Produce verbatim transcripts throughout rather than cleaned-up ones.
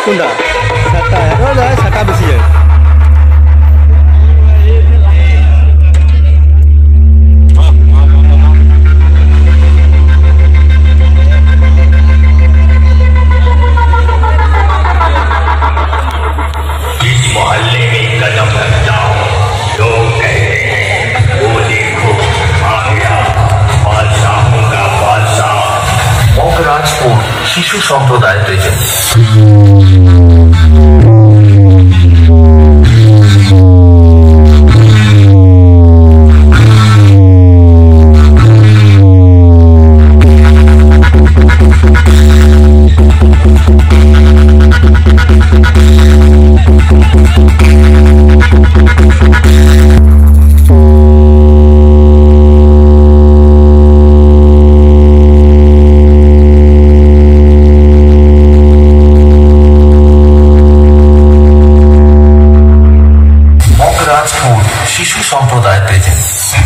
কোনটা সাতটা এগারো যায় সাতটা বেশি যায় শিশু সম্প্রদায় প্রেজেন্ট शिशु संप्रदाय प्रेजेंट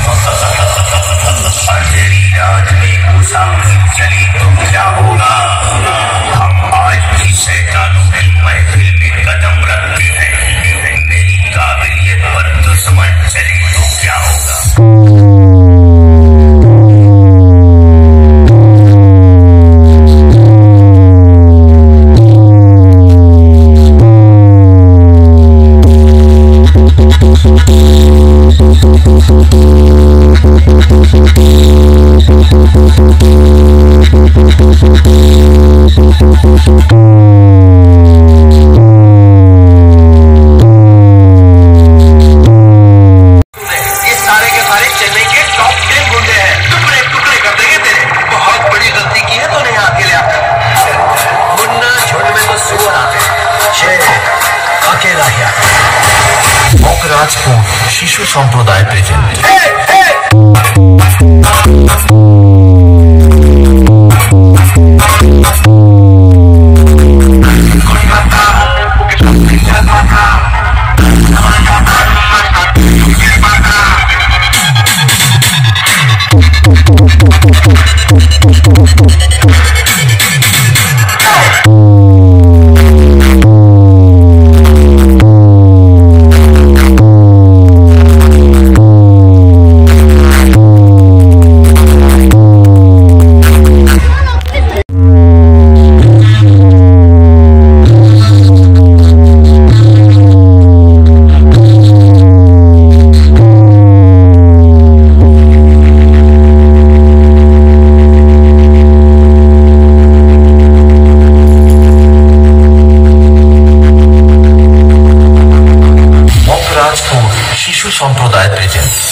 अंधेरी रात में मुसाफिर चले तो क्या होगा। हम आज भी शैतानों की महफिल में कदम रखते हैं। मेरी काबिलियत पर दुश्मन चले तो क्या होगा। राजपूत शिशु संप्रदाय प्रेजेंट शिशु संप्रदाय प्रेजेंट।